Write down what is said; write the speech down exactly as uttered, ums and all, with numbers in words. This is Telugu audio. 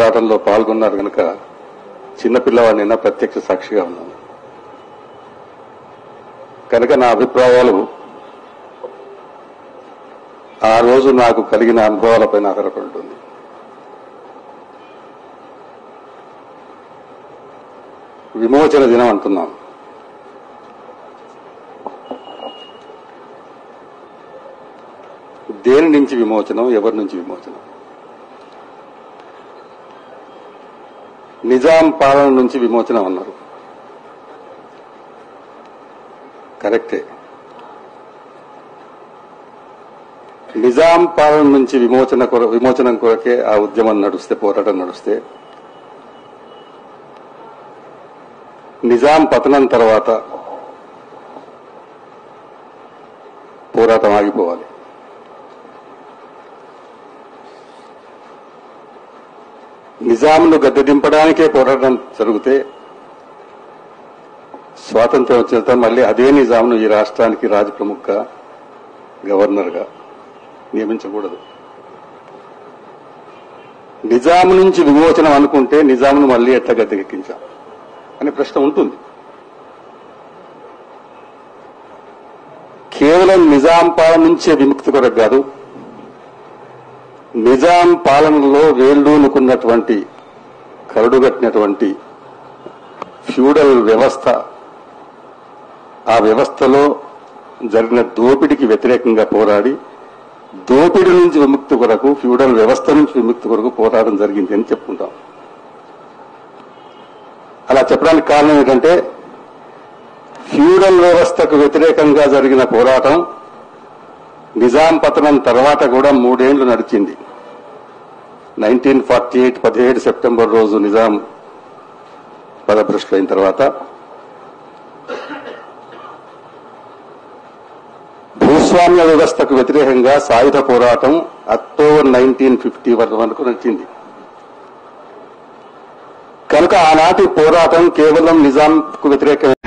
పోరాటంలో పాల్గొన్నారు కనుక చిన్నపిల్లవాడినైనా ప్రత్యక్ష సాక్షిగా ఉన్నాను కనుక నా అభిప్రాయాలు ఆ రోజు నాకు కలిగిన అనుభవాలపైన ఆధారపడి ఉంటుంది. విమోచన దినం అంటున్నాం. దేని నుంచి విమోచనం, ఎవరి నుంచి విమోచనం? నిజాం పాలన నుంచి విమోచనం అన్నారు. కరెక్టే. నిజాం పాలన నుంచి విమోచన విమోచనం కొరకే ఆ ఉద్యమం నడుస్తే, పోరాటం నడుస్తే, నిజాం పతనం తర్వాత పోరాటం ఆగిపోవాలి. నిజాంను గద్దెదింపడానికే పోరాటం జరిగితే స్వాతంత్ర్యం వచ్చిన తర్వాత మళ్లీ అదే నిజాంను ఈ రాష్ట్రానికి రాజ ప్రముఖగా, గవర్నర్గా నియమించకూడదు. నిజాం నుంచి విమోచనం అనుకుంటే నిజాంను మళ్లీ ఎట్లా గద్దెకెక్కించాం అనే ప్రశ్న ఉంటుంది. కేవలం నిజాం పాలన నుంచే విముక్తి కొరకు కాదు, నిజాం పాలనలో వేళ్లూనుకున్నటువంటి, కరడుగట్టినటువంటి ఫ్యూడల్ వ్యవస్థ, ఆ వ్యవస్థలో జరిగిన దోపిడీకి వ్యతిరేకంగా పోరాడి దోపిడీ నుంచి విముక్తి కొరకు, ఫ్యూడల్ వ్యవస్థ నుంచి విముక్తి కొరకు పోరాటం జరిగింది అని చెప్పుకుంటాం. అలా చెప్పడానికి కారణం ఏంటంటే ఫ్యూడల్ వ్యవస్థకు వ్యతిరేకంగా జరిగిన పోరాటం నిజాం పతనం తర్వాత కూడా మూడేళ్లు నడిచింది. నైన్టీన్ ఫార్టీ ఎయిట్ పదిహేడు సెప్టెంబర్ రోజు నిజాం పదభ్రష్టులైన తర్వాత భూస్వామ్య వ్యవస్థకు వ్యతిరేకంగా సాయుధ పోరాటం అక్టోబర్ నైన్టీన్ ఫిఫ్టీ వరకు నడిచింది. కనుక ఆనాటి పోరాటం కేవలం నిజాంకు వ్యతిరేక